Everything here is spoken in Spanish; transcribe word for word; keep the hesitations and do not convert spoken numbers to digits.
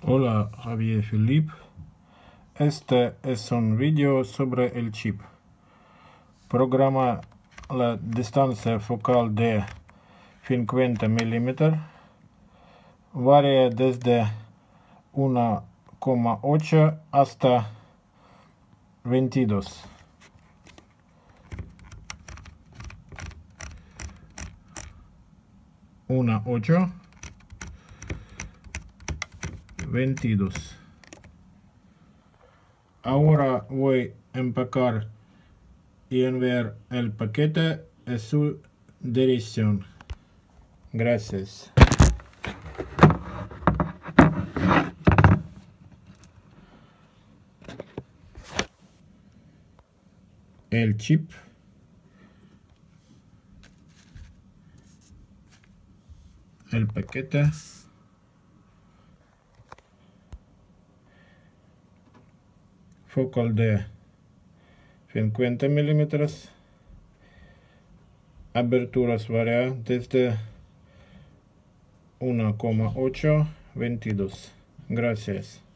Hola, Javier Felipe. Este es un vídeo sobre el chip. Programa la distancia focal de cincuenta milímetros. Varía desde uno coma ocho hasta veintidós. uno coma ocho, veintidós. Ahora voy a empacar y enviar el paquete a su dirección. Gracias. El chip, el paquete, focal de cincuenta milímetros, aberturas varian desde uno coma ocho a veintidós. Gracias.